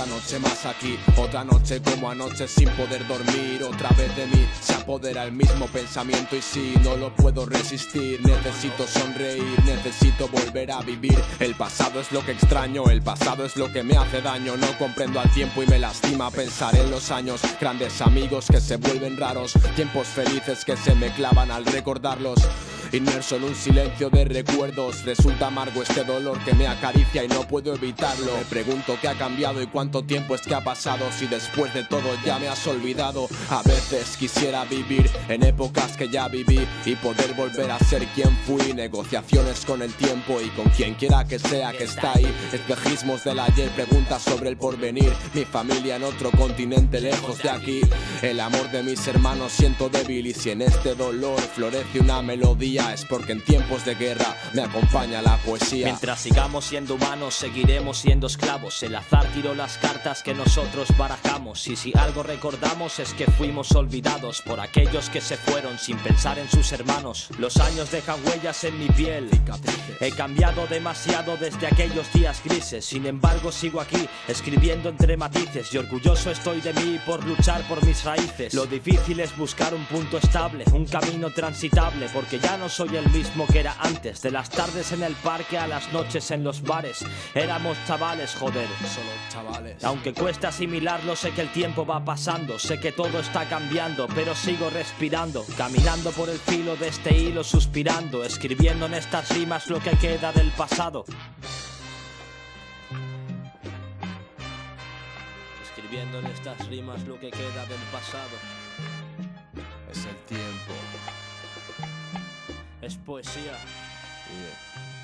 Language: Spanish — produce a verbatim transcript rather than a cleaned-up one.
Otra noche más aquí, otra noche como anoche sin poder dormir. Otra vez de mí se apodera el mismo pensamiento y si no lo puedo resistir, necesito sonreír, necesito volver a vivir. El pasado es lo que extraño, el pasado es lo que me hace daño. No comprendo al tiempo y me lastima pensar en los años. Grandes amigos que se vuelven raros, tiempos felices que se me clavan al recordarlos. Inmerso en un silencio de recuerdos, resulta amargo este dolor que me acaricia y no puedo evitarlo. Me pregunto qué ha cambiado y cuánto tiempo es que ha pasado, si después de todo ya me has olvidado. A veces quisiera vivir en épocas que ya viví y poder volver a ser quien fui. Negociaciones con el tiempo y con quien quiera que sea que está ahí. Espejismos del ayer, preguntas sobre el porvenir. Mi familia en otro continente lejos de aquí. El amor de mis hermanos siento débil y si en este dolor florece una melodía es porque en tiempos de guerra me acompaña la poesía. Mientras sigamos siendo humanos seguiremos siendo esclavos. El azar tiró las cartas que nosotros barajamos y si algo recordamos es que fuimos olvidados por aquellos que se fueron sin pensar en sus hermanos. Los años dejan huellas en mi piel. He cambiado demasiado desde aquellos días grises. Sin embargo sigo aquí escribiendo entre matices y orgulloso estoy de mí por luchar por mis raíces. Lo difícil es buscar un punto estable, un camino transitable, porque ya no soy el mismo que era antes. De las tardes en el parque a las noches en los bares. Éramos chavales, joder. Solo chavales. Aunque cuesta asimilarlo, sé que el tiempo va pasando. Sé que todo está cambiando, pero sigo respirando. Caminando por el filo de este hilo, suspirando. Escribiendo en estas rimas lo que queda del pasado. Escribiendo en estas rimas lo que queda del pasado. Es el tiempo. Es poesía. Yeah.